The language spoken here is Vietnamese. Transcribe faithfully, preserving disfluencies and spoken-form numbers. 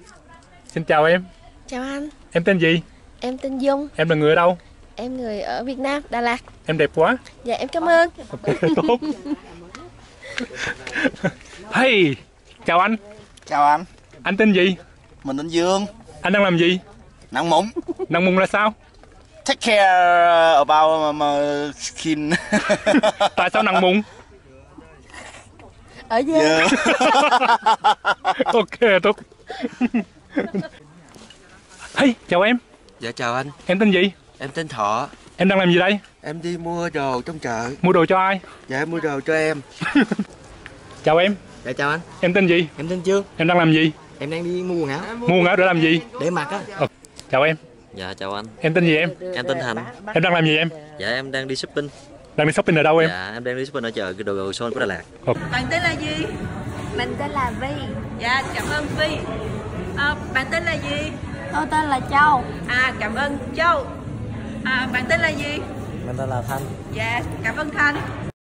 Xin chào em. Chào anh. Em tên gì? Em tên Dung. Em là người ở đâu? Em người ở Việt Nam, Đà Lạt. Em đẹp quá. Dạ em cảm ơn. Ok, tốt. Hey, chào anh. Chào anh. Anh tên gì? Mình tên Dương. Anh đang làm gì? Nặng mụn. Nặng mụn là sao? Take care about my skin. Tại sao nặng mụn? Ở dưới. Yeah. Ok, tốt. Hey, chào em. Dạ chào anh. Em tên gì? Em tên Thọ. Em đang làm gì đây? Em đi mua đồ trong chợ. Mua đồ cho ai? Dạ em mua đồ cho em. Chào em. Dạ chào anh. Em tên gì? Em tên Trương. Em đang làm gì? Em đang đi mua quần áo. Mua quần áo để làm gì? Để mặc á. Ờ, chào em. Dạ chào anh. Em tên gì em? Em tên Thành. Em đang làm gì em? Dạ em đang đi shopping. Đang đi shopping ở đâu em? Dạ em đang đi shopping ở chợ đồ đồ Son của Đà Lạt. Ờ. Bạn tên là gì? Mình tên là Vi. Dạ cảm ơn Vi. À, bạn tên là gì? Tôi tên là Châu. À cảm ơn Châu. À, bạn tên là gì? Mình tên là Thanh. Dạ cảm ơn Thanh.